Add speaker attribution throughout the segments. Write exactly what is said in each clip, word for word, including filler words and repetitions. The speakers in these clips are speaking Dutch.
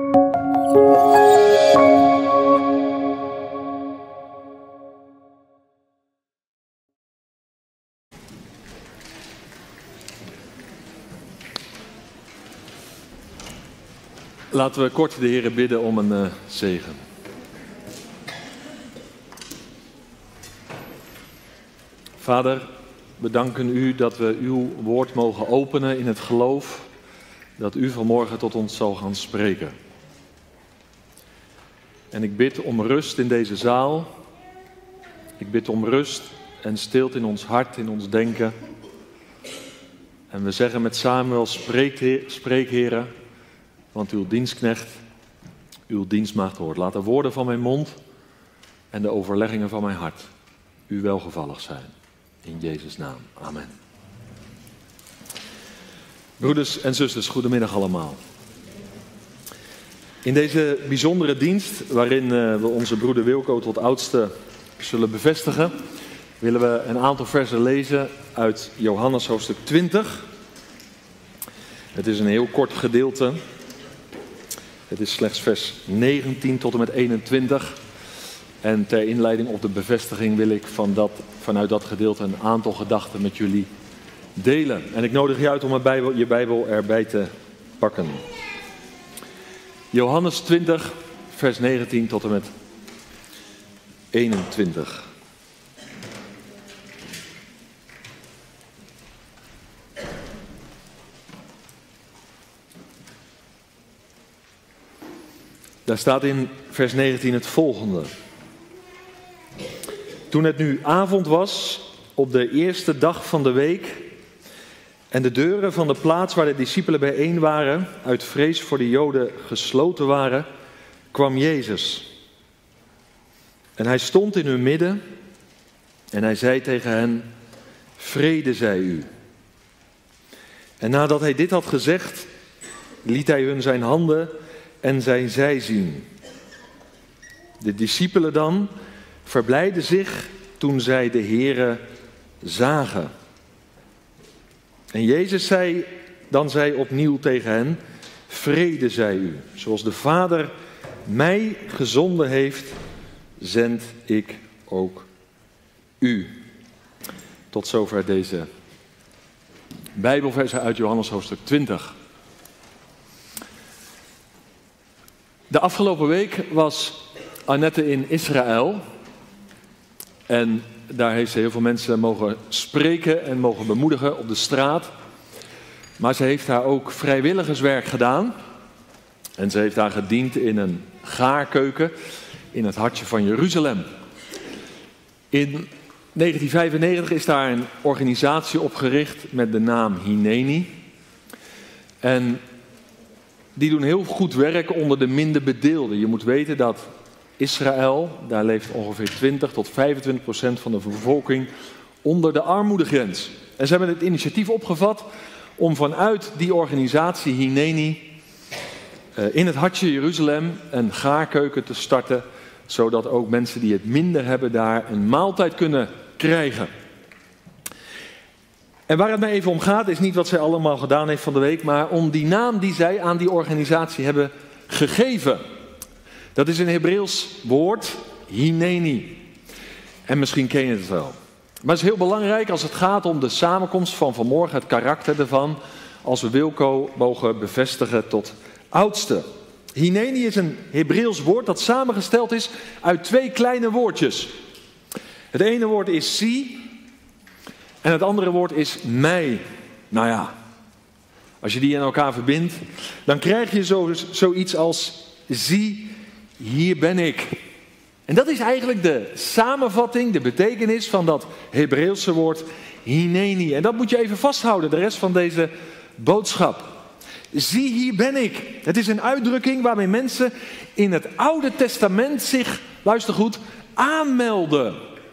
Speaker 1: Laten we kort de Heere bidden om een uh, zegen. Vader, we danken u dat we uw woord mogen openen in het geloof dat u vanmorgen tot ons zal gaan spreken. En ik bid om rust in deze zaal. Ik bid om rust en stilte in ons hart, in ons denken. En we zeggen met Samuel, spreek, Heer, spreek Heere, want uw dienstknecht, uw dienstmaagd hoort. Laat de woorden van mijn mond en de overleggingen van mijn hart u welgevallig zijn. In Jezus' naam. Amen. Broeders en zusters, goedemiddag allemaal. In deze bijzondere dienst, waarin we onze broeder Wilco tot oudste zullen bevestigen, willen we een aantal versen lezen uit Johannes hoofdstuk twintig. Het is een heel kort gedeelte. Het is slechts vers negentien tot en met eenentwintig. En ter inleiding op de bevestiging wil ik van dat, vanuit dat gedeelte een aantal gedachten met jullie delen. En ik nodig je uit om Bijbel, je Bijbel erbij te pakken. Johannes twintig, vers negentien tot en met eenentwintig. Daar staat in vers negentien het volgende. Toen het nu avond was, op de eerste dag van de week, en de deuren van de plaats waar de discipelen bijeen waren, uit vrees voor de Joden gesloten waren, kwam Jezus. En hij stond in hun midden en hij zei tegen hen, vrede zij u. En nadat hij dit had gezegd, liet hij hun zijn handen en zijn zij zien. De discipelen dan verblijden zich toen zij de Heere zagen. En Jezus zei, dan zei opnieuw tegen hen, vrede zij u. Zoals de Vader mij gezonden heeft, zend ik ook u. Tot zover deze Bijbelversen uit Johannes hoofdstuk twintig. De afgelopen week was Annette in Israël. En daar heeft ze heel veel mensen mogen spreken en mogen bemoedigen op de straat. Maar ze heeft daar ook vrijwilligerswerk gedaan. En ze heeft daar gediend in een gaarkeuken in het hartje van Jeruzalem. In negentien vijfennegentig is daar een organisatie opgericht met de naam Hineni. En die doen heel goed werk onder de minder bedeelden. Je moet weten dat Israël, daar leeft ongeveer twintig tot vijfentwintig procent van de bevolking onder de armoedegrens. En ze hebben het initiatief opgevat om vanuit die organisatie Hineni uh, in het hartje Jeruzalem een gaarkeuken te starten, zodat ook mensen die het minder hebben daar een maaltijd kunnen krijgen. En waar het mij even om gaat is niet wat zij allemaal gedaan heeft van de week, maar om die naam die zij aan die organisatie hebben gegeven. Dat is een Hebreeuws woord, Hineni. En misschien ken je het wel. Maar het is heel belangrijk als het gaat om de samenkomst van vanmorgen, het karakter ervan, als we Wilco mogen bevestigen tot oudste. Hineni is een Hebreeuws woord dat samengesteld is uit twee kleine woordjes. Het ene woord is si en het andere woord is mij. Nou ja, als je die in elkaar verbindt, dan krijg je zo, zoiets als zie, hier ben ik. En dat is eigenlijk de samenvatting, de betekenis van dat Hebreeuwse woord Hineni. En dat moet je even vasthouden, de rest van deze boodschap. Zie, hier ben ik. Het is een uitdrukking waarmee mensen in het Oude Testament zich, luister goed, aanmelden.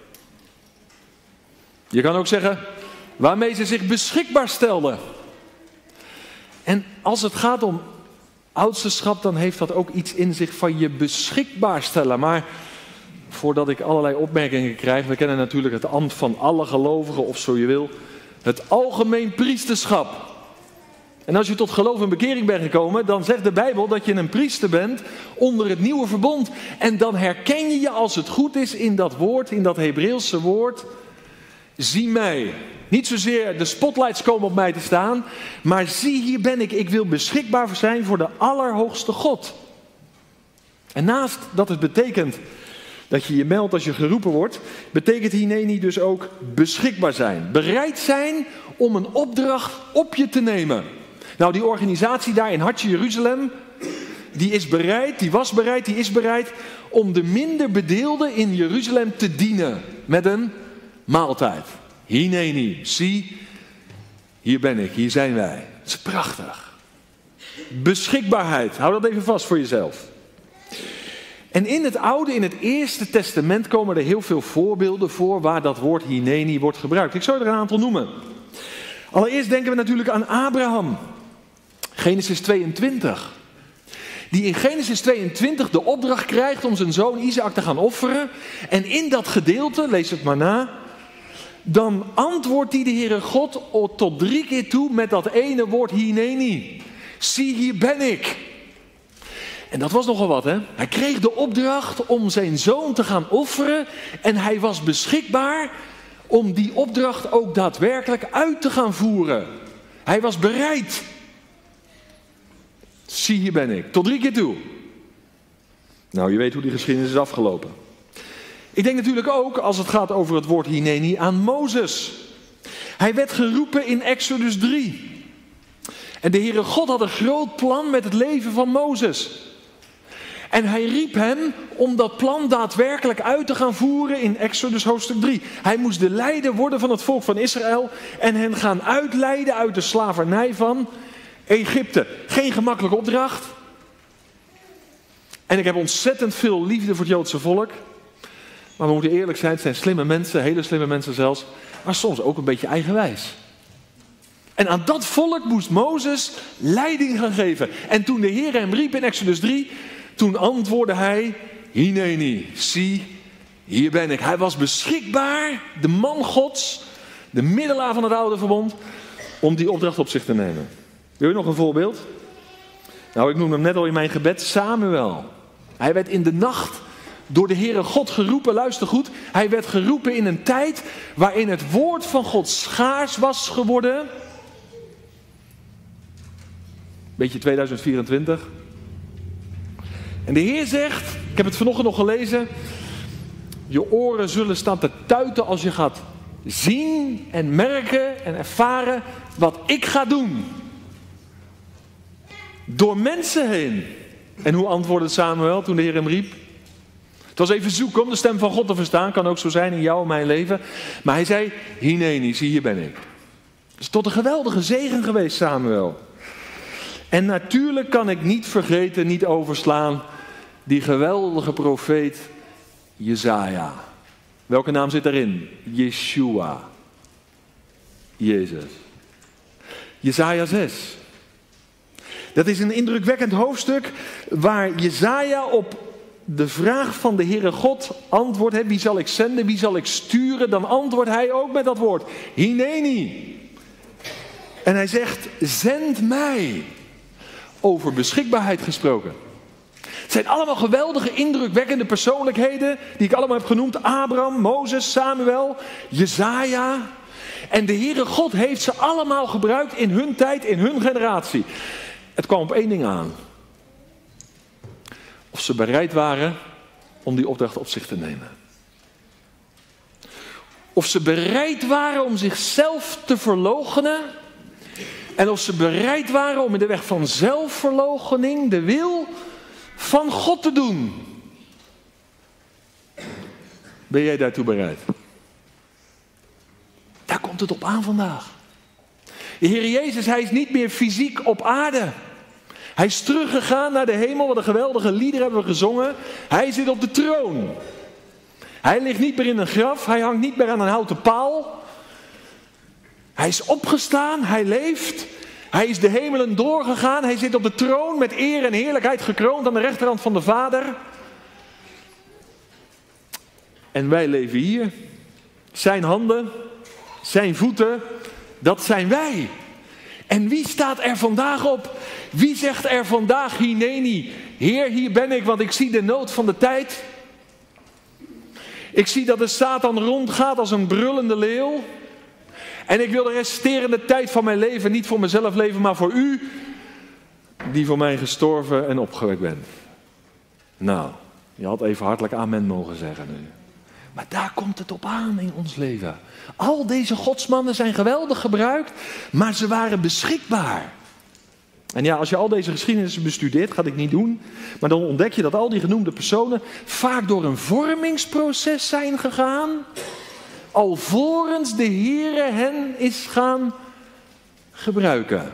Speaker 1: Je kan ook zeggen, waarmee ze zich beschikbaar stelden. En als het gaat om oudsterschap, dan heeft dat ook iets in zich van je beschikbaar stellen. Maar voordat ik allerlei opmerkingen krijg, we kennen natuurlijk het ambt van alle gelovigen, of zo je wil, het algemeen priesterschap. En als je tot geloof en bekering bent gekomen, dan zegt de Bijbel dat je een priester bent onder het nieuwe verbond. En dan herken je je, als het goed is, in dat woord, in dat Hebreeuwse woord, zie mij. Niet zozeer de spotlights komen op mij te staan, maar zie, hier ben ik. Ik wil beschikbaar zijn voor de Allerhoogste God. En naast dat het betekent dat je je meldt als je geroepen wordt, betekent hineni dus ook beschikbaar zijn. Bereid zijn om een opdracht op je te nemen. Nou, die organisatie daar in Hartje Jeruzalem, die is bereid, die was bereid, die is bereid om de minder bedeelden in Jeruzalem te dienen met een maaltijd. Hineni, zie, hier ben ik, hier zijn wij. Dat is prachtig. Beschikbaarheid, hou dat even vast voor jezelf. En in het Oude, in het Eerste Testament komen er heel veel voorbeelden voor waar dat woord hineni wordt gebruikt. Ik zal er een aantal noemen. Allereerst denken we natuurlijk aan Abraham. Genesis tweeëntwintig. Die in Genesis tweeëntwintig de opdracht krijgt om zijn zoon Isaac te gaan offeren. En in dat gedeelte, lees het maar na, dan antwoordt hij de Heere God tot drie keer toe met dat ene woord hineni. Zie, hier ben ik. En dat was nogal wat, hè? Hij kreeg de opdracht om zijn zoon te gaan offeren. En hij was beschikbaar om die opdracht ook daadwerkelijk uit te gaan voeren. Hij was bereid. Zie, hier ben ik. Tot drie keer toe. Nou, je weet hoe die geschiedenis is afgelopen. Ik denk natuurlijk ook, als het gaat over het woord hineni, aan Mozes. Hij werd geroepen in Exodus drie. En de Heere God had een groot plan met het leven van Mozes. En hij riep hem om dat plan daadwerkelijk uit te gaan voeren in Exodus hoofdstuk drie. Hij moest de leider worden van het volk van Israël en hen gaan uitleiden uit de slavernij van Egypte. Geen gemakkelijke opdracht. En ik heb ontzettend veel liefde voor het Joodse volk. Maar we moeten eerlijk zijn, het zijn slimme mensen, hele slimme mensen zelfs, maar soms ook een beetje eigenwijs. En aan dat volk moest Mozes leiding gaan geven. En toen de Heer hem riep in Exodus drie, toen antwoordde hij, hineni, zie, hier ben ik. Hij was beschikbaar, de man Gods, de middelaar van het oude verbond, om die opdracht op zich te nemen. Wil je nog een voorbeeld? Nou, ik noemde hem net al in mijn gebed, Samuel. Hij werd in de nacht door de Heere God geroepen, luister goed. Hij werd geroepen in een tijd waarin het woord van God schaars was geworden. Beetje tweeduizend vierentwintig. En de Heer zegt, ik heb het vanochtend nog gelezen, je oren zullen staan te tuiten als je gaat zien en merken en ervaren wat ik ga doen. Door mensen heen. En hoe antwoordde Samuel toen de Heer hem riep? Het was even zoeken om de stem van God te verstaan. Kan ook zo zijn in jou en mijn leven. Maar hij zei, hineni, zie, hier ben ik. Het is tot een geweldige zegen geweest, Samuel. En natuurlijk kan ik niet vergeten, niet overslaan, die geweldige profeet Jesaja. Welke naam zit daarin? Yeshua. Jezus. Jesaja zes. Dat is een indrukwekkend hoofdstuk waar Jesaja op de vraag van de Heere God antwoordt. Hè, wie zal ik zenden, wie zal ik sturen? Dan antwoordt hij ook met dat woord. Hineni. En hij zegt, zend mij. Over beschikbaarheid gesproken. Het zijn allemaal geweldige, indrukwekkende persoonlijkheden die ik allemaal heb genoemd. Abraham, Mozes, Samuel, Jesaja. En de Heere God heeft ze allemaal gebruikt in hun tijd, in hun generatie. Het kwam op één ding aan. Of ze bereid waren om die opdracht op zich te nemen. Of ze bereid waren om zichzelf te verloochenen. En of ze bereid waren om in de weg van zelfverloochening de wil van God te doen. Ben jij daartoe bereid? Daar komt het op aan vandaag. De Heer Jezus, hij is niet meer fysiek op aarde. Hij is teruggegaan naar de hemel. Wat een geweldige lieder hebben we gezongen. Hij zit op de troon. Hij ligt niet meer in een graf. Hij hangt niet meer aan een houten paal. Hij is opgestaan. Hij leeft. Hij is de hemelen doorgegaan. Hij zit op de troon met eer en heerlijkheid gekroond aan de rechterhand van de Vader. En wij leven hier. Zijn handen, zijn voeten, dat zijn wij. En wie staat er vandaag op? Wie zegt er vandaag, Hineni, Heer, hier ben ik, want ik zie de nood van de tijd. Ik zie dat de Satan rondgaat als een brullende leeuw. En ik wil de resterende tijd van mijn leven niet voor mezelf leven, maar voor u, die voor mij gestorven en opgewekt bent. Nou, je had even hartelijk amen mogen zeggen nu. Maar daar komt het op aan in ons leven. Al deze godsmannen zijn geweldig gebruikt, maar ze waren beschikbaar. En ja, als je al deze geschiedenissen bestudeert, ga ik niet doen, maar dan ontdek je dat al die genoemde personen vaak door een vormingsproces zijn gegaan, alvorens de Heere hen is gaan gebruiken.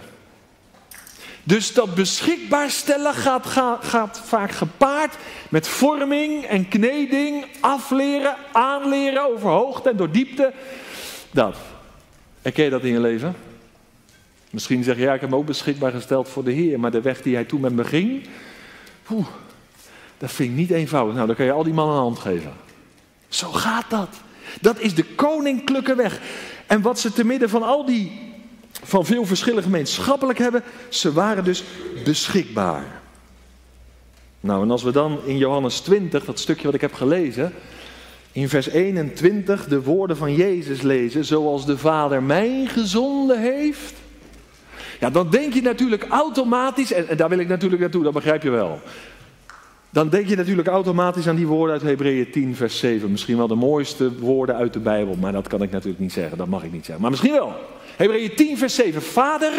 Speaker 1: Dus dat beschikbaar stellen gaat, gaat, gaat vaak gepaard met vorming en kneding, afleren, aanleren over hoogte en door diepte. Dat. Herken je dat in je leven? Misschien zeg je, ja, ik heb me ook beschikbaar gesteld voor de Heer, maar de weg die hij toen met me ging, oeh, dat vind ik niet eenvoudig. Nou, dan kan je al die mannen een hand geven. Zo gaat dat. Dat is de koninklijke weg. En wat ze te midden van al die, van veel verschillen gemeenschappelijk hebben, ze waren dus beschikbaar. Nou, en als we dan in Johannes twintig, dat stukje wat ik heb gelezen, in vers eenentwintig de woorden van Jezus lezen, zoals de Vader mij gezonden heeft. Ja, dan denk je natuurlijk automatisch, en, en daar wil ik natuurlijk naartoe, dat begrijp je wel. Dan denk je natuurlijk automatisch aan die woorden uit Hebreeën tien vers zeven. Misschien wel de mooiste woorden uit de Bijbel, maar dat kan ik natuurlijk niet zeggen, dat mag ik niet zeggen. Maar misschien wel. Hebreeën tien vers zeven. Vader,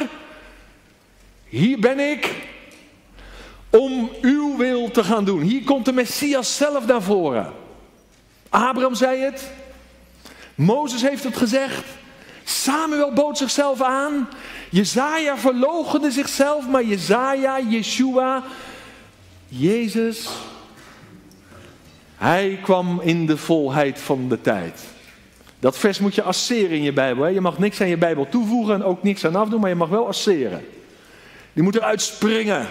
Speaker 1: hier ben ik om uw wil te gaan doen. Hier komt de Messias zelf naar voren. Abraham zei het. Mozes heeft het gezegd. Samuel bood zichzelf aan. Jezaja verloochende zichzelf, maar Jezaja, Yeshua, Jezus, hij kwam in de volheid van de tijd. Dat vers moet je asseren in je Bijbel. Hè? Je mag niks aan je Bijbel toevoegen en ook niks aan afdoen, maar je mag wel asseren. Die moet eruit springen.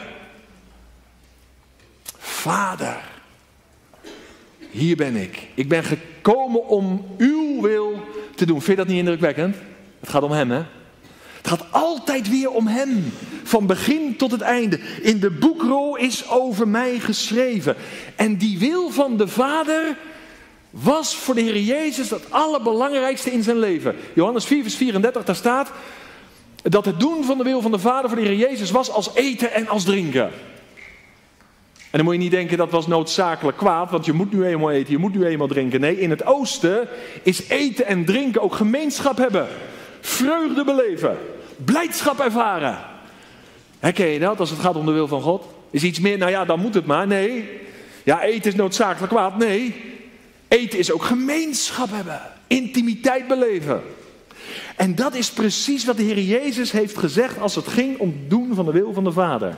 Speaker 1: Vader, hier ben ik. Ik ben gekomen om uw wil te doen. Vind je dat niet indrukwekkend? Het gaat om hem, hè? Het gaat altijd weer om hem. Van begin tot het einde. In de boekrol is over mij geschreven. En die wil van de Vader was voor de Heer Jezus het allerbelangrijkste in zijn leven. Johannes vier vers vierendertig, daar staat dat het doen van de wil van de Vader voor de Heer Jezus was als eten en als drinken. En dan moet je niet denken dat was noodzakelijk kwaad, want je moet nu eenmaal eten, je moet nu eenmaal drinken. Nee, in het oosten is eten en drinken ook gemeenschap hebben. Vreugde beleven. Blijdschap ervaren. Herken je dat als het gaat om de wil van God? Is iets meer, nou ja, dan moet het maar. Nee. Ja, eten is noodzakelijk kwaad. Nee. Eten is ook gemeenschap hebben. Intimiteit beleven. En dat is precies wat de Heer Jezus heeft gezegd als het ging om het doen van de wil van de Vader.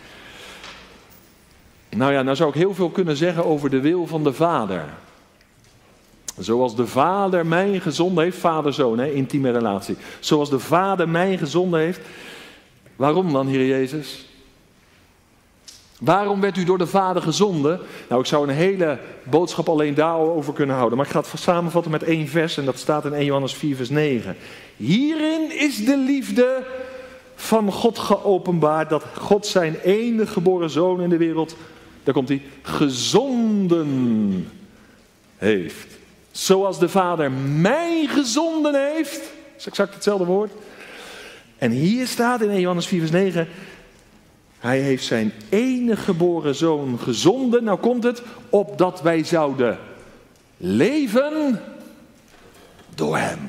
Speaker 1: Nou ja, nou zou ik heel veel kunnen zeggen over de wil van de Vader. Zoals de Vader mij gezonden heeft, vader-zoon, intieme relatie. Zoals de Vader mij gezonden heeft. Waarom dan, Heer Jezus? Waarom werd u door de Vader gezonden? Nou, ik zou een hele boodschap alleen daarover kunnen houden. Maar ik ga het samenvatten met één vers en dat staat in eerste Johannes vier vers negen. Hierin is de liefde van God geopenbaard, dat God zijn enige geboren zoon in de wereld, daar komt hij, gezonden heeft. Zoals de Vader mij gezonden heeft. Dat is exact hetzelfde woord. En hier staat in eerste Johannes vier vers negen. Hij heeft zijn enige geboren zoon gezonden. Nou komt het. Opdat wij zouden leven door hem.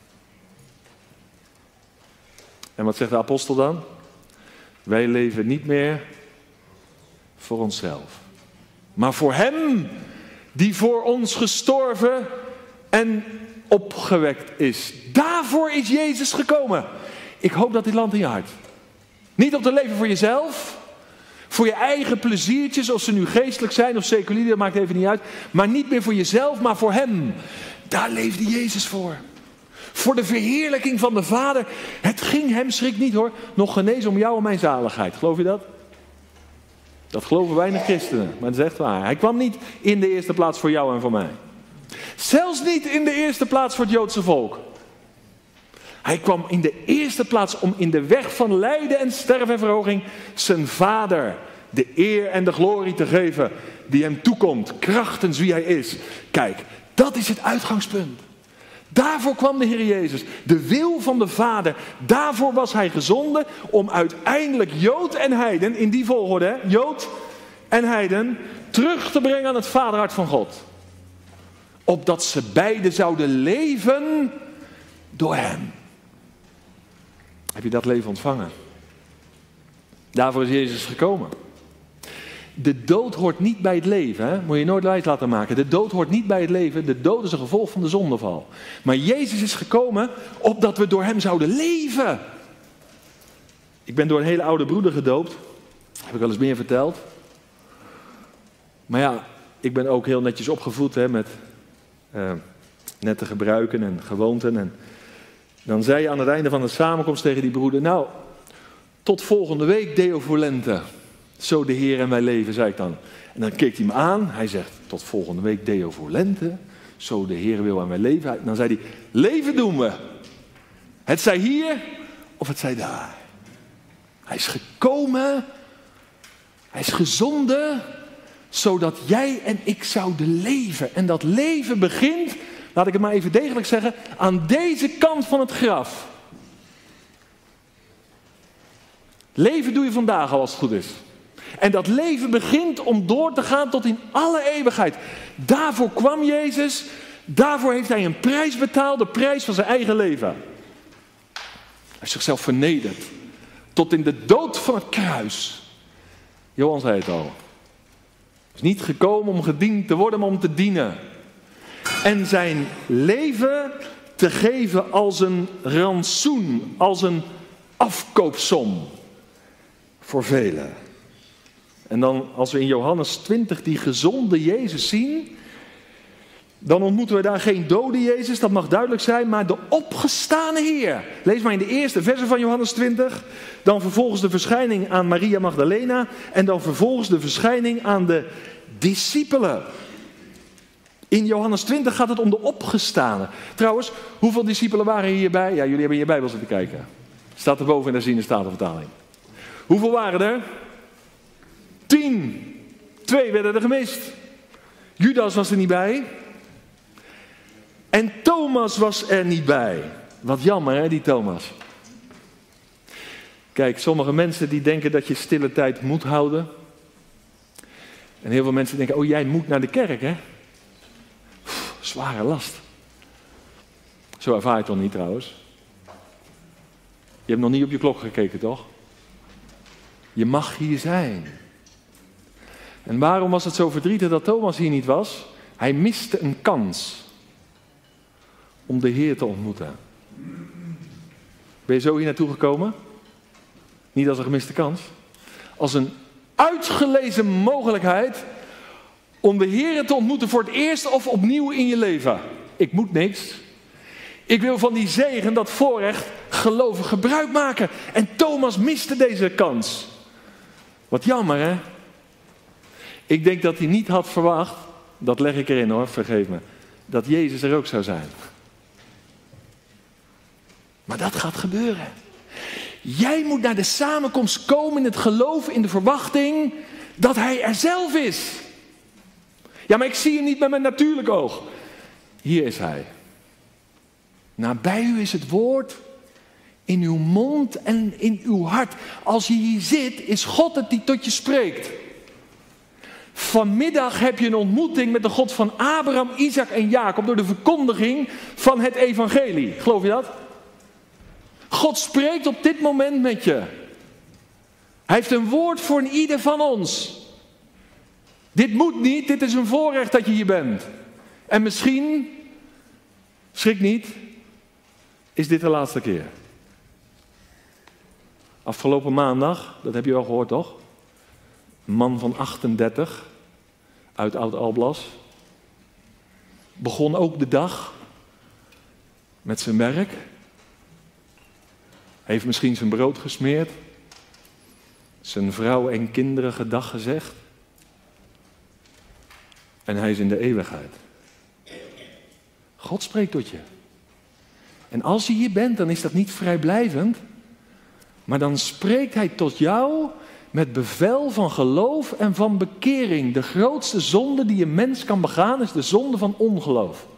Speaker 1: En wat zegt de apostel dan? Wij leven niet meer voor onszelf. Maar voor hem die voor ons gestorven en opgewekt is. Daarvoor is Jezus gekomen. Ik hoop dat dit landt in je hart. Niet om te leven voor jezelf. Voor je eigen pleziertjes, of ze nu geestelijk zijn of seculier, dat maakt even niet uit. Maar niet meer voor jezelf, maar voor hem. Daar leefde Jezus voor. Voor de verheerlijking van de Vader. Het ging hem, schrik niet hoor, nog genezen om jou en mijn zaligheid. Geloof je dat? Dat geloven weinig christenen, maar dat is echt waar. Hij kwam niet in de eerste plaats voor jou en voor mij. Zelfs niet in de eerste plaats voor het Joodse volk. Hij kwam in de eerste plaats om in de weg van lijden en sterven en verhoging zijn Vader de eer en de glorie te geven die hem toekomt, krachtens wie hij is. Kijk, dat is het uitgangspunt. Daarvoor kwam de Heer Jezus, de wil van de Vader. Daarvoor was hij gezonden om uiteindelijk Jood en heiden, in die volgorde, hè, Jood en heiden, terug te brengen aan het vaderhart van God. Opdat ze beiden zouden leven door hem. Heb je dat leven ontvangen? Daarvoor is Jezus gekomen. De dood hoort niet bij het leven. Hè? Moet je nooit wijs laten maken. De dood hoort niet bij het leven. De dood is een gevolg van de zondeval. Maar Jezus is gekomen opdat we door hem zouden leven. Ik ben door een hele oude broeder gedoopt. Heb ik wel eens meer verteld. Maar ja, ik ben ook heel netjes opgevoed hè, met uh, nette gebruiken en gewoonten. En dan zei je aan het einde van de samenkomst tegen die broeder: nou, tot volgende week Deo Volente. Zo de Heer en wij leven, zei ik dan. En dan keek hij me aan. Hij zegt, tot volgende week Deo Volente. Zo de Heer wil en wij leven. En dan zei hij, leven doen we. Het zij hier of het zij daar. Hij is gekomen. Hij is gezonden. Zodat jij en ik zouden leven. En dat leven begint, laat ik het maar even degelijk zeggen, aan deze kant van het graf. Leven doe je vandaag al als het goed is. En dat leven begint om door te gaan tot in alle eeuwigheid. Daarvoor kwam Jezus. Daarvoor heeft hij een prijs betaald. De prijs van zijn eigen leven. Hij heeft zichzelf vernederd. Tot in de dood van het kruis. Johan zei het al. Hij is niet gekomen om gediend te worden, maar om te dienen. En zijn leven te geven als een rantsoen. Als een afkoopsom. Voor velen. En dan als we in Johannes twintig die gezonde Jezus zien, dan ontmoeten we daar geen dode Jezus, dat mag duidelijk zijn, maar de opgestane Heer. Lees maar in de eerste versen van Johannes twintig. Dan vervolgens de verschijning aan Maria Magdalena en dan vervolgens de verschijning aan de discipelen. In Johannes twintig gaat het om de opgestane. Trouwens, hoeveel discipelen waren hierbij? Ja, jullie hebben in je Bijbel zitten kijken. Staat erboven in de herziene statenvertaling. Hoeveel waren er? Tien. Twee werden er gemist. Judas was er niet bij. En Thomas was er niet bij. Wat jammer hè, die Thomas. Kijk, sommige mensen die denken dat je stille tijd moet houden. En heel veel mensen denken, oh jij moet naar de kerk hè. Pff, zware last. Zo ervaar je het toch niet trouwens. Je hebt nog niet op je klok gekeken toch? Je mag hier zijn. En waarom was het zo verdrietig dat Thomas hier niet was? Hij miste een kans om de Heer te ontmoeten. Ben je zo hier naartoe gekomen? Niet als een gemiste kans. Als een uitgelezen mogelijkheid om de Heer te ontmoeten voor het eerst of opnieuw in je leven. Ik moet niks. Ik wil van die zegen, dat voorrecht, gelovig gebruik maken. En Thomas miste deze kans. Wat jammer hè? Ik denk dat hij niet had verwacht, dat leg ik erin hoor, vergeef me, dat Jezus er ook zou zijn. Maar dat gaat gebeuren. Jij moet naar de samenkomst komen in het geloof, in de verwachting dat hij er zelf is. Ja, maar ik zie hem niet met mijn natuurlijk oog. Hier is hij. Nabij u is het woord, in uw mond en in uw hart. Als je hier zit, is God het die tot je spreekt. Vanmiddag heb je een ontmoeting met de God van Abraham, Isaac en Jacob door de verkondiging van het evangelie. Geloof je dat? God spreekt op dit moment met je. Hij heeft een woord voor een ieder van ons. Dit moet niet, dit is een voorrecht dat je hier bent. En misschien, schrik niet, is dit de laatste keer. Afgelopen maandag, dat heb je wel gehoord toch? Een man van achtendertig, uit Oud-Alblas. Begon ook de dag met zijn werk. Heeft misschien zijn brood gesmeerd. Zijn vrouw en kinderen gedag gezegd. En hij is in de eeuwigheid. God spreekt tot je. En als je hier bent, dan is dat niet vrijblijvend. Maar dan spreekt hij tot jou met bevel van geloof en van bekering. De grootste zonde die een mens kan begaan is de zonde van ongeloof.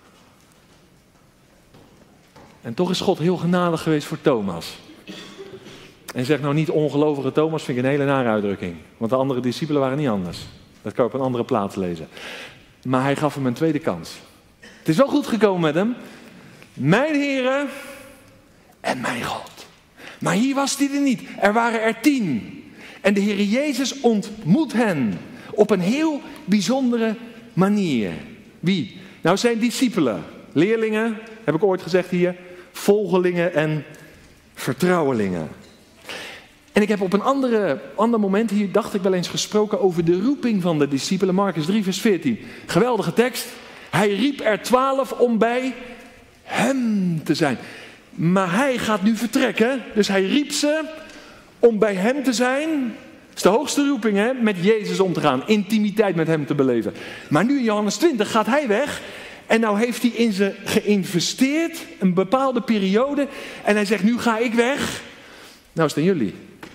Speaker 1: En toch is God heel genadig geweest voor Thomas. En zeg nou niet ongelovige Thomas, vind ik een hele nare uitdrukking. Want de andere discipelen waren niet anders. Dat kan je op een andere plaats lezen. Maar hij gaf hem een tweede kans. Het is wel goed gekomen met hem. Mijn Heere en mijn God. Maar hier was hij er niet. Er waren er tien. En de Heer Jezus ontmoet hen op een heel bijzondere manier. Wie? Nou, zijn discipelen. Leerlingen, heb ik ooit gezegd hier. Volgelingen en vertrouwelingen. En ik heb op een andere, ander moment hier, dacht ik wel eens, gesproken over de roeping van de discipelen. Markus drie, vers veertien. Geweldige tekst. Hij riep er twaalf om bij hem te zijn. Maar hij gaat nu vertrekken. Dus hij riep ze om bij hem te zijn. Dat is de hoogste roeping, hè? Met Jezus om te gaan. Intimiteit met hem te beleven. Maar nu in Johannes twintig gaat hij weg. En nou heeft hij in ze geïnvesteerd. Een bepaalde periode. En hij zegt, nu ga ik weg. Nou is het aan jullie.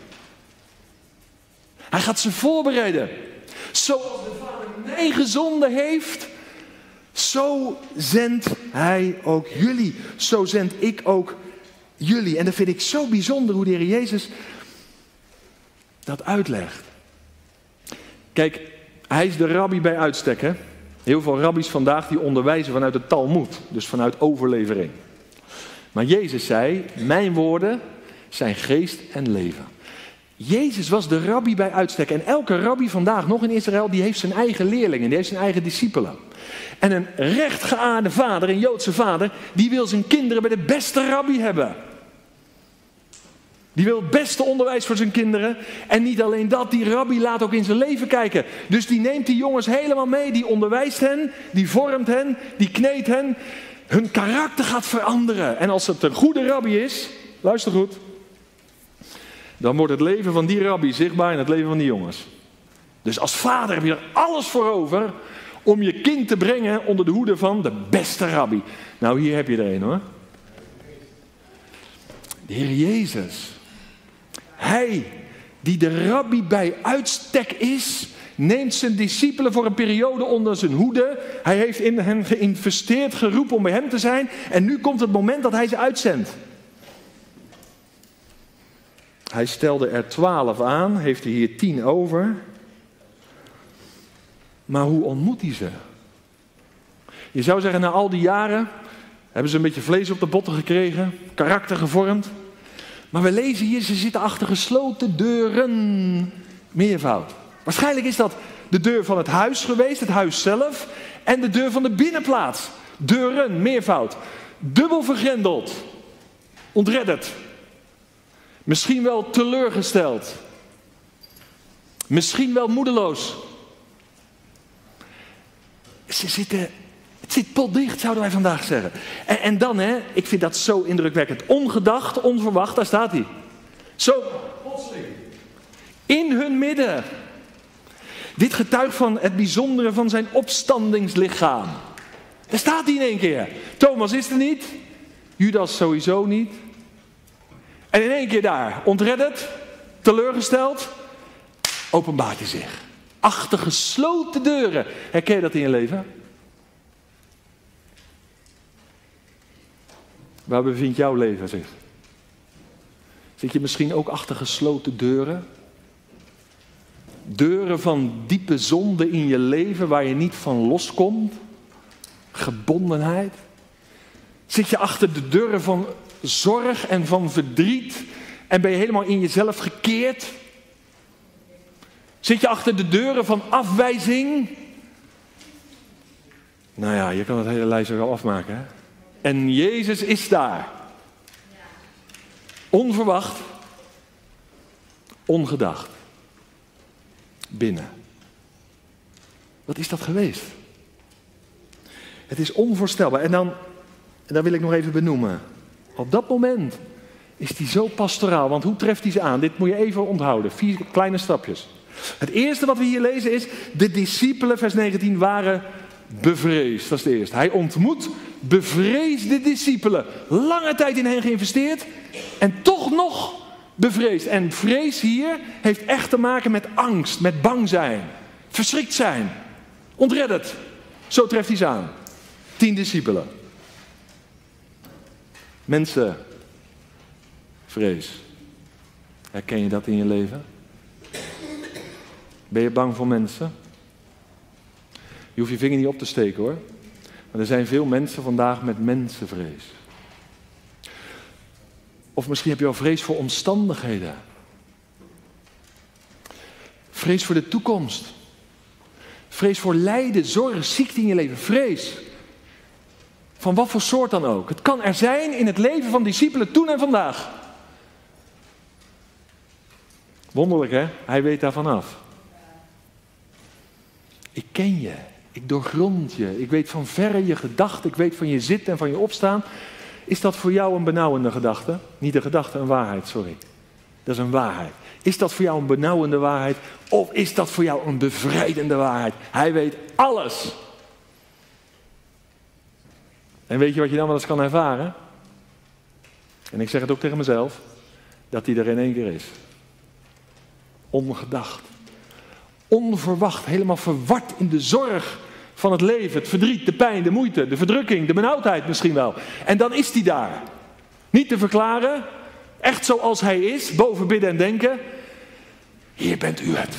Speaker 1: Hij gaat ze voorbereiden. Zoals de Vader mij gezonden heeft, zo zendt hij ook jullie. Zo zend ik ook jullie. En dat vind ik zo bijzonder hoe de Heer Jezus dat uitlegt. Kijk, hij is de rabbi bij uitstek, hè? Heel veel rabbies vandaag die onderwijzen vanuit de Talmoed. Dus vanuit overlevering. Maar Jezus zei, mijn woorden zijn geest en leven. Jezus was de rabbi bij uitstek. En elke rabbi vandaag nog in Israël, die heeft zijn eigen leerlingen. Die heeft zijn eigen discipelen. En een rechtgeaarde vader, een Joodse vader, die wil zijn kinderen bij de beste rabbi hebben. Die wil het beste onderwijs voor zijn kinderen. En niet alleen dat, die rabbi laat ook in zijn leven kijken. Dus die neemt die jongens helemaal mee. Die onderwijst hen, die vormt hen, die kneedt hen. Hun karakter gaat veranderen. En als het een goede rabbi is, luister goed, dan wordt het leven van die rabbi zichtbaar in het leven van die jongens. Dus als vader heb je er alles voor over om je kind te brengen onder de hoede van de beste rabbi. Nou, hier heb je er een, hoor. De Heer Jezus. Hij die de rabbi bij uitstek is, neemt zijn discipelen voor een periode onder zijn hoede. Hij heeft in hen geïnvesteerd, geroepen om bij hem te zijn. En nu komt het moment dat hij ze uitzendt. Hij stelde er twaalf aan, heeft er hier tien over. Maar hoe ontmoet hij ze? Je zou zeggen, na al die jaren hebben ze een beetje vlees op de botten gekregen, karakter gevormd. Maar we lezen hier, ze zitten achter gesloten deuren. Meervoud. Waarschijnlijk is dat de deur van het huis geweest, het huis zelf. En de deur van de binnenplaats. Deuren, meervoud. Dubbel vergrendeld. Ontredderd. Misschien wel teleurgesteld. Misschien wel moedeloos. Ze zitten, het zit potdicht, zouden wij vandaag zeggen. En, en dan, hè, ik vind dat zo indrukwekkend. Ongedacht, onverwacht, daar staat hij. Zo, plotseling. In hun midden. Dit getuigt van het bijzondere van zijn opstandingslichaam. Daar staat hij in één keer. Thomas is er niet. Judas sowieso niet. En in één keer daar, ontredderd, teleurgesteld, openbaart hij zich. Achter gesloten deuren. Herken je dat in je leven? Waar bevindt jouw leven zich? Zit je misschien ook achter gesloten deuren? Deuren van diepe zonde in je leven waar je niet van loskomt? Gebondenheid? Zit je achter de deuren van zorg en van verdriet en ben je helemaal in jezelf gekeerd? Zit je achter de deuren van afwijzing? Nou ja, je kan het hele lijstje wel afmaken, hè? En Jezus is daar. Onverwacht. Ongedacht. Binnen. Wat is dat geweest? Het is onvoorstelbaar. En dan, en dan wil ik nog even benoemen. Op dat moment is hij zo pastoraal. Want hoe treft hij ze aan? Dit moet je even onthouden. Vier kleine stapjes. Het eerste wat we hier lezen is, de discipelen, vers negentien, waren bevreesd. Dat is de eerste. Hij ontmoet bevreesde discipelen. Lange tijd in hen geïnvesteerd en toch nog bevreesd. En vrees hier heeft echt te maken met angst, met bang zijn, verschrikt zijn, ontredderd. Zo treft hij ze aan. Tien discipelen. Mensenvrees. Herken je dat in je leven? Ben je bang voor mensen? Je hoeft je vinger niet op te steken hoor. Maar er zijn veel mensen vandaag met mensenvrees. Of misschien heb je wel vrees voor omstandigheden. Vrees voor de toekomst. Vrees voor lijden, zorg, ziekte in je leven. Vrees. Van wat voor soort dan ook. Het kan er zijn in het leven van discipelen toen en vandaag. Wonderlijk hè? Hij weet daarvan af. Ik ken je. Ik doorgrond je. Ik weet van verre je gedachten. Ik weet van je zitten en van je opstaan. Is dat voor jou een benauwende gedachte? Niet een gedachte, een waarheid, sorry. Dat is een waarheid. Is dat voor jou een benauwende waarheid? Of is dat voor jou een bevrijdende waarheid? Hij weet alles. En weet je wat je dan wel eens kan ervaren? En ik zeg het ook tegen mezelf. Dat hij er in één keer is. Ongedacht. Onverwacht. Helemaal verward in de zorg van het leven. Het verdriet, de pijn, de moeite, de verdrukking, de benauwdheid misschien wel. En dan is hij daar. Niet te verklaren. Echt zoals hij is. Boven bidden en denken. Hier bent u het.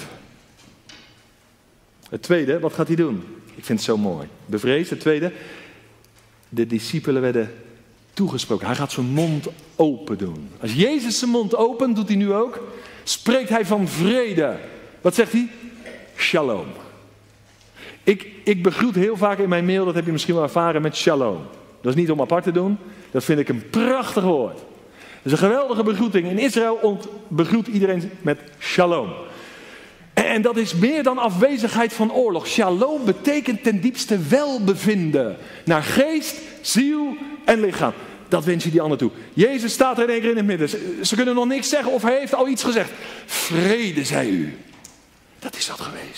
Speaker 1: Het tweede, wat gaat hij doen? Ik vind het zo mooi. Bevreesd, het tweede. De discipelen werden toegesproken. Hij gaat zijn mond open doen. Als Jezus zijn mond opent, doet hij nu ook. Spreekt hij van vrede. Wat zegt hij? Shalom. Ik, ik begroet heel vaak in mijn mail, dat heb je misschien wel ervaren, met shalom. Dat is niet om apart te doen. Dat vind ik een prachtig woord. Dat is een geweldige begroeting. In Israël ont, begroet iedereen met shalom. En, en dat is meer dan afwezigheid van oorlog. Shalom betekent ten diepste welbevinden. Naar geest, ziel en lichaam. Dat wens je die ander toe. Jezus staat er in één keer in het midden. Ze, ze kunnen nog niks zeggen of hij heeft al iets gezegd. Vrede, zei u. Dat is dat geweest.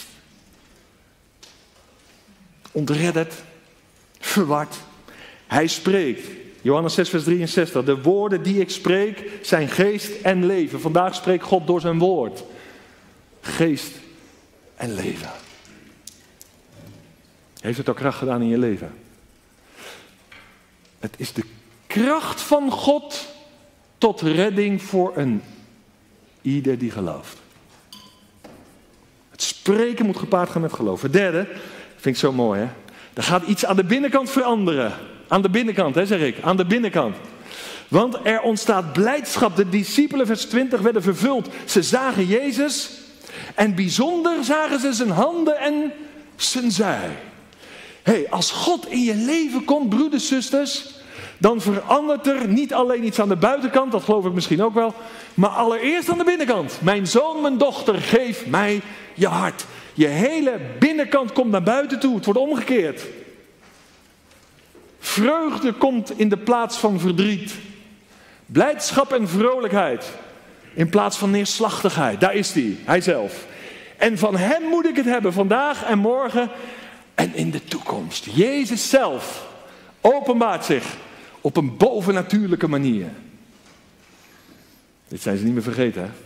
Speaker 1: Ontredderd, verward. Hij spreekt. Johannes zes vers drieënzestig. De woorden die ik spreek zijn geest en leven. Vandaag spreekt God door zijn woord. Geest en leven. Heeft het ook kracht gedaan in je leven? Het is de kracht van God tot redding voor een ieder die gelooft. Het spreken moet gepaard gaan met geloof. Het derde, vind ik zo mooi hè. Er gaat iets aan de binnenkant veranderen. Aan de binnenkant hè zeg ik. Aan de binnenkant. Want er ontstaat blijdschap. De discipelen vers twintig werden vervuld. Ze zagen Jezus. En bijzonder zagen ze zijn handen en zijn zij. Hé, hey, als God in je leven komt, broeders, zusters, dan verandert er niet alleen iets aan de buitenkant, dat geloof ik misschien ook wel, maar allereerst aan de binnenkant. Mijn zoon, mijn dochter, geef mij je hart. Je hele binnenkant komt naar buiten toe, het wordt omgekeerd. Vreugde komt in de plaats van verdriet. Blijdschap en vrolijkheid in plaats van neerslachtigheid. Daar is hij, hij zelf. En van hem moet ik het hebben, vandaag en morgen en in de toekomst. Jezus zelf openbaart zich op een bovennatuurlijke manier. Dit zijn ze niet meer vergeten, hè?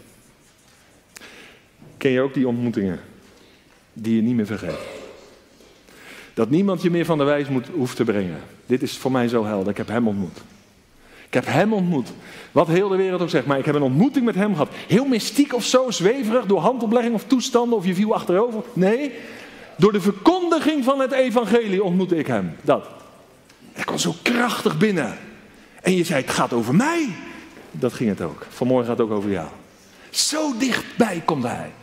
Speaker 1: Ken je ook die ontmoetingen die je niet meer vergeet? Dat niemand je meer van de wijs moet, hoeft te brengen. Dit is voor mij zo helder. Ik heb hem ontmoet. Ik heb hem ontmoet. Wat heel de wereld ook zegt. Maar ik heb een ontmoeting met hem gehad. Heel mystiek of zo, zweverig, door handoplegging of toestanden. Of je viel achterover. Nee, door de verkondiging van het evangelie ontmoette ik hem. Dat. Hij kwam zo krachtig binnen. En je zei, het gaat over mij. Dat ging het ook. Vanmorgen gaat het ook over jou. Zo dichtbij komt hij.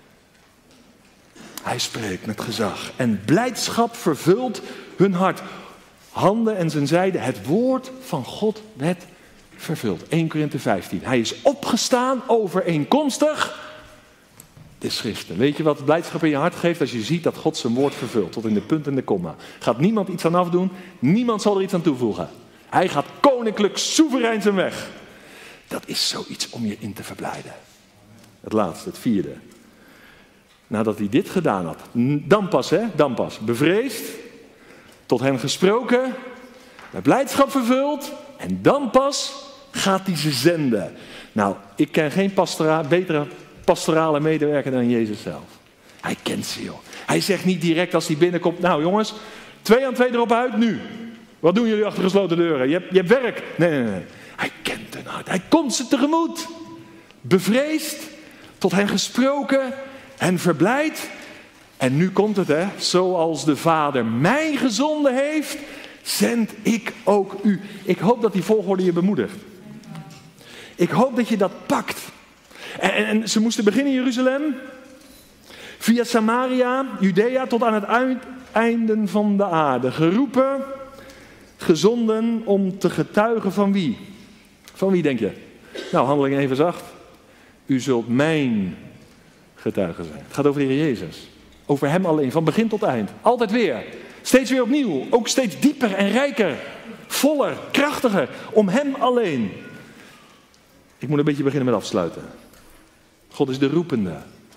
Speaker 1: Hij spreekt met gezag. En blijdschap vervult hun hart. Handen en zijn zijde. Het woord van God werd vervuld. Eerste Korinthe vijftien. Hij is opgestaan overeenkomstig de schriften. Weet je wat blijdschap in je hart geeft als je ziet dat God zijn woord vervult. Tot in de punt en de komma. Gaat niemand iets aan afdoen. Niemand zal er iets aan toevoegen. Hij gaat koninklijk soeverein zijn weg. Dat is zoiets om je in te verblijden. Het laatste, het vierde. Nadat hij dit gedaan had. Dan pas, hè? Dan pas. Bevreesd. Tot hen gesproken. met blijdschap vervuld en dan pas gaat hij ze zenden. Nou, ik ken geen pastora- betere pastorale medewerker dan Jezus zelf. Hij kent ze, joh. Hij zegt niet direct als hij binnenkomt, nou jongens, twee aan twee erop uit nu. Wat doen jullie achter gesloten deuren? Je hebt, je hebt werk. Nee, nee, nee. Hij kent hun hart. Hij komt ze tegemoet. Bevreesd, tot hen gesproken, hen verblijd. En nu komt het, hè. Zoals de Vader mij gezonden heeft, zend ik ook u. Ik hoop dat die volgorde je bemoedigt. Ik hoop dat je dat pakt. En, en, en ze moesten beginnen in Jeruzalem. Via Samaria, Judea tot aan het uiteinden van de aarde. Geroepen, gezonden om te getuigen van wie? Van wie denk je? Nou, Handelingen één vers acht. U zult mijn getuige zijn. Het gaat over de Heer Jezus. Over hem alleen, van begin tot eind. Altijd weer. Steeds weer opnieuw. Ook steeds dieper en rijker. Voller, krachtiger. Om hem alleen. Ik moet een beetje beginnen met afsluiten. God is de roepende.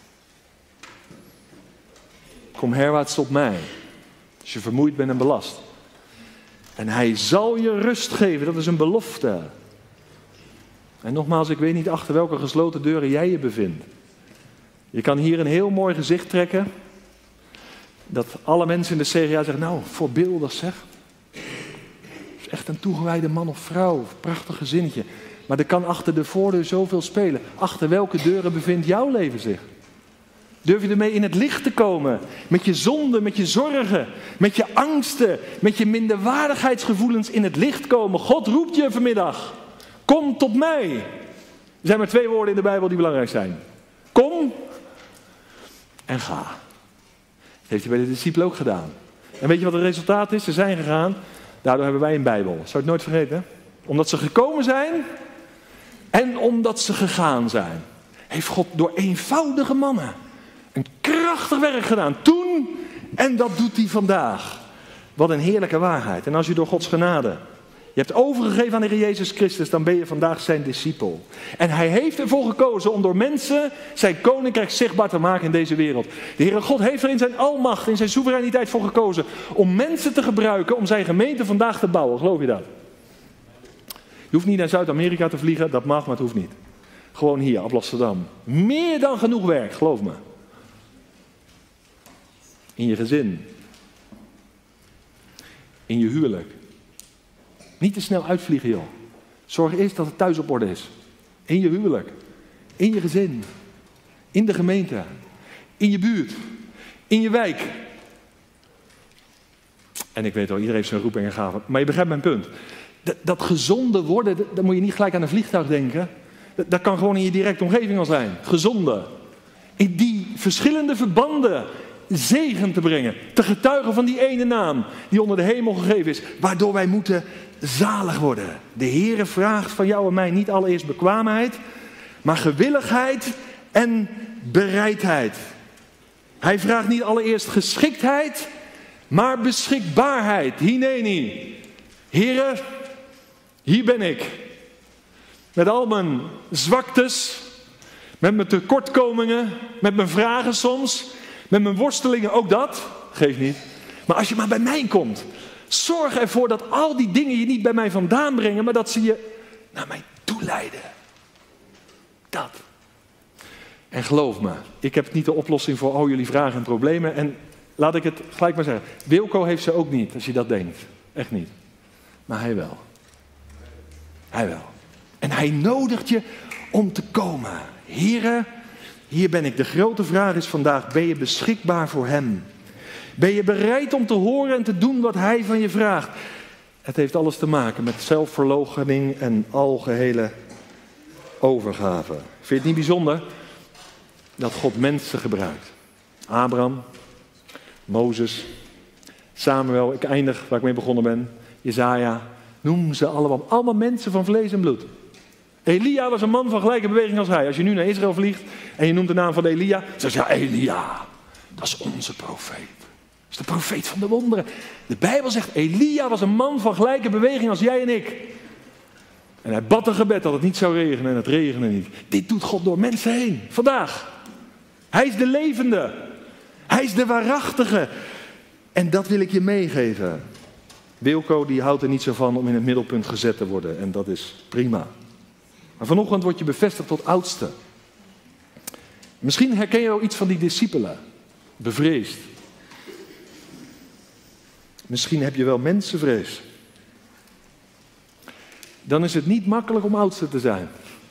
Speaker 1: Kom herwaarts tot mij. Als je vermoeid bent en belast. En hij zal je rust geven. Dat is een belofte. En nogmaals, ik weet niet achter welke gesloten deuren jij je bevindt. Je kan hier een heel mooi gezicht trekken. Dat alle mensen in de C G A zeggen, nou, voorbeeldig zeg. Dat is echt een toegewijde man of vrouw. Prachtig gezinnetje. Maar er kan achter de voordeur zoveel spelen. Achter welke deuren bevindt jouw leven zich? Durf je ermee in het licht te komen? Met je zonden, met je zorgen, met je angsten, met je minderwaardigheidsgevoelens in het licht komen. God roept je vanmiddag. Kom tot mij. Er zijn maar twee woorden in de Bijbel die belangrijk zijn. Kom en ga. Dat heeft hij bij de discipelen ook gedaan. En weet je wat het resultaat is? Ze zijn gegaan. Daardoor hebben wij een Bijbel. Zou je het nooit vergeten? Omdat ze gekomen zijn en omdat ze gegaan zijn. Heeft God door eenvoudige mannen een krachtig werk gedaan. Toen en dat doet hij vandaag. Wat een heerlijke waarheid. En als je door Gods genade je hebt overgegeven aan de Heer Jezus Christus, dan ben je vandaag zijn discipel. En hij heeft ervoor gekozen om door mensen zijn koninkrijk zichtbaar te maken in deze wereld. De Heere God heeft er in zijn almacht, in zijn soevereiniteit voor gekozen om mensen te gebruiken om zijn gemeente vandaag te bouwen. Geloof je dat? Je hoeft niet naar Zuid-Amerika te vliegen, dat mag, maar het hoeft niet. Gewoon hier, op Amsterdam. Meer dan genoeg werk, geloof me. In je gezin. In je huwelijk. Niet te snel uitvliegen, joh. Zorg eerst dat het thuis op orde is. In je huwelijk. In je gezin. In de gemeente. In je buurt. In je wijk. En ik weet wel, iedereen heeft zijn roeping en gave. Maar je begrijpt mijn punt. Dat, dat gezonde worden, dat, dan moet je niet gelijk aan een vliegtuig denken. Dat, dat kan gewoon in je directe omgeving al zijn. Gezonde. In die verschillende verbanden zegen te brengen. Te getuigen van die ene naam die onder de hemel gegeven is. Waardoor wij moeten zalig worden. De Heere vraagt van jou en mij niet allereerst bekwaamheid, maar gewilligheid en bereidheid. Hij vraagt niet allereerst geschiktheid, maar beschikbaarheid. Hineni. Heere, hier ben ik. Met al mijn zwaktes, met mijn tekortkomingen, met mijn vragen soms, met mijn worstelingen, ook dat. Geeft niet. Maar als je maar bij mij komt, zorg ervoor dat al die dingen je niet bij mij vandaan brengen, maar dat ze je naar mij toe leiden. Dat. En geloof me, ik heb niet de oplossing voor al jullie vragen en problemen. En laat ik het gelijk maar zeggen. Wilco heeft ze ook niet, als je dat denkt. Echt niet. Maar hij wel. Hij wel. En hij nodigt je om te komen. Here, hier ben ik. De grote vraag is vandaag, ben je beschikbaar voor hem? Ben je bereid om te horen en te doen wat hij van je vraagt? Het heeft alles te maken met zelfverloochening en algehele overgave. Vind je het niet bijzonder dat God mensen gebruikt? Abraham, Mozes, Samuel, ik eindig waar ik mee begonnen ben. Jesaja, noem ze allemaal. Allemaal mensen van vlees en bloed. Elia was een man van gelijke beweging als hij. Als je nu naar Israël vliegt en je noemt de naam van Elia, dan zeg je, ja, Elia, dat is onze profeet. Dat is de profeet van de wonderen. De Bijbel zegt, Elia was een man van gelijke beweging als jij en ik. En hij bad een gebed dat het niet zou regenen en het regende niet. Dit doet God door mensen heen, vandaag. Hij is de levende. Hij is de waarachtige. En dat wil ik je meegeven. Wilco die houdt er niet zo van om in het middelpunt gezet te worden. En dat is prima. Maar vanochtend word je bevestigd tot oudste. Misschien herken je wel iets van die discipelen. Bevreesd. Misschien heb je wel mensenvrees. Dan is het niet makkelijk om oudste te zijn.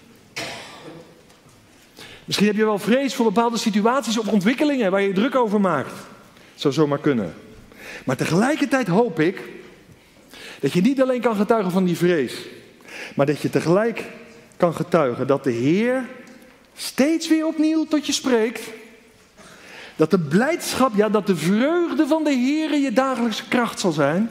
Speaker 1: Misschien heb je wel vrees voor bepaalde situaties of ontwikkelingen waar je je druk over maakt. Zou zomaar kunnen. Maar tegelijkertijd hoop ik dat je niet alleen kan getuigen van die vrees, maar dat je tegelijk kan getuigen dat de Heer steeds weer opnieuw tot je spreekt. Dat de blijdschap, ja, dat de vreugde van de Heer je dagelijkse kracht zal zijn.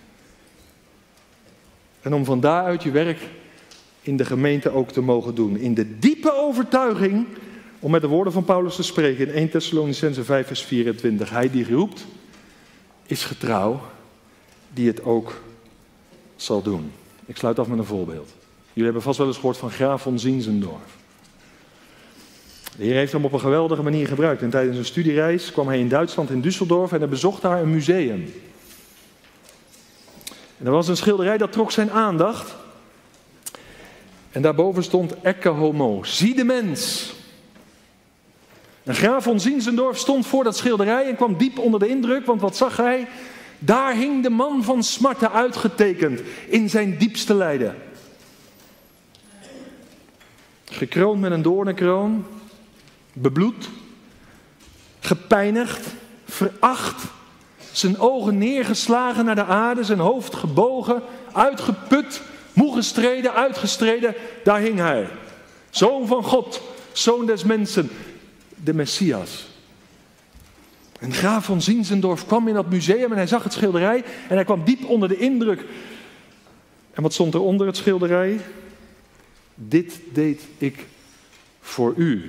Speaker 1: En om van daaruit je werk in de gemeente ook te mogen doen. In de diepe overtuiging, om met de woorden van Paulus te spreken in Eerste Thessalonicenzen vijf vers vierentwintig. Hij die roept, is getrouw, die het ook zal doen. Ik sluit af met een voorbeeld. Jullie hebben vast wel eens gehoord van Graaf von Zinzendorf. De Heer heeft hem op een geweldige manier gebruikt. En tijdens een studiereis kwam hij in Duitsland in Düsseldorf en hij bezocht daar een museum. En er was een schilderij dat trok zijn aandacht. En daarboven stond Ecce Homo, zie de mens. En Graaf von Zinzendorf stond voor dat schilderij en kwam diep onder de indruk, want wat zag hij? Daar hing de man van smarten uitgetekend in zijn diepste lijden. Gekroond met een doornenkroon, bebloed, gepijnigd, veracht, zijn ogen neergeslagen naar de aarde, zijn hoofd gebogen, uitgeput, moe gestreden, uitgestreden, daar hing hij. Zoon van God, zoon des mensen, de Messias. En Graaf von Zinzendorf kwam in dat museum en hij zag het schilderij en hij kwam diep onder de indruk. En wat stond er onder het schilderij? Dit deed ik voor u.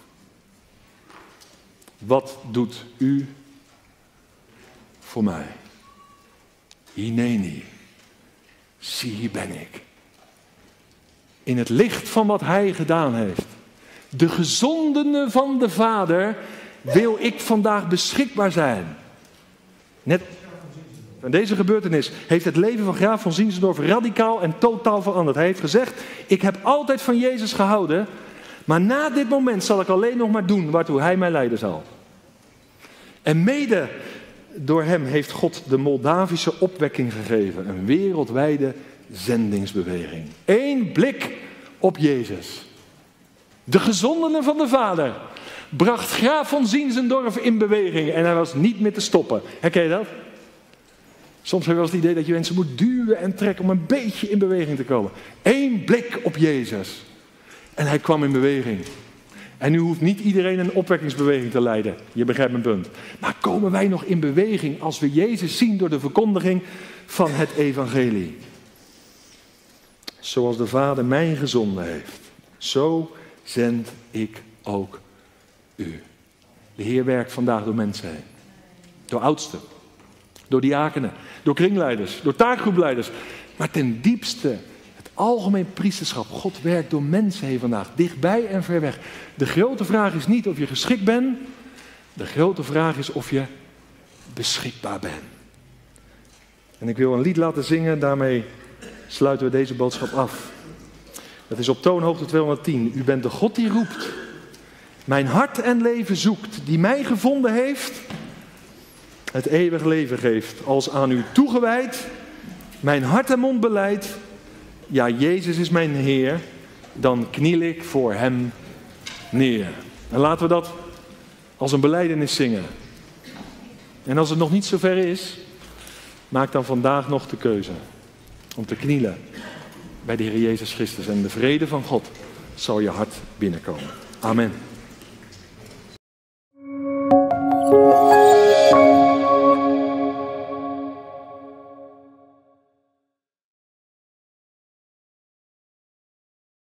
Speaker 1: Wat doet u voor mij? Hineni, zie hier ben ik. In het licht van wat hij gedaan heeft. De gezondene van de Vader wil ik vandaag beschikbaar zijn. Net van deze gebeurtenis heeft het leven van Graaf von Zinzendorf radicaal en totaal veranderd. Hij heeft gezegd, ik heb altijd van Jezus gehouden, maar na dit moment zal ik alleen nog maar doen waartoe hij mij leiden zal. En mede door hem heeft God de Moldavische opwekking gegeven. Een wereldwijde zendingsbeweging. Eén blik op Jezus. De gezondene van de Vader bracht Graaf von Zinzendorf in beweging. En hij was niet meer te stoppen. Herken je dat? Soms heb je wel eens het idee dat je mensen moet duwen en trekken om een beetje in beweging te komen. Eén blik op Jezus. En hij kwam in beweging. En nu hoeft niet iedereen een opwekkingsbeweging te leiden. Je begrijpt mijn punt. Maar komen wij nog in beweging als we Jezus zien door de verkondiging van het evangelie? Zoals de Vader mij gezonden heeft, zo zend ik ook u. De Heer werkt vandaag door mensen heen. Door oudsten, door diakenen, door kringleiders, door taakgroepleiders. Maar ten diepste het algemeen priesterschap. God werkt door mensen heen vandaag, dichtbij en ver weg. De grote vraag is niet of je geschikt bent. De grote vraag is of je beschikbaar bent. En ik wil een lied laten zingen, daarmee sluiten we deze boodschap af. Dat is op toonhoogte tweehonderdtien. U bent de God die roept, mijn hart en leven zoekt, die mij gevonden heeft, het eeuwig leven geeft. Als aan u toegewijd, mijn hart en mond beleidt, ja, Jezus is mijn Heer, dan kniel ik voor hem neer. En laten we dat als een belijdenis zingen. En als het nog niet zover is, maak dan vandaag nog de keuze om te knielen bij de Heer Jezus Christus. En de vrede van God zal je hart binnenkomen. Amen.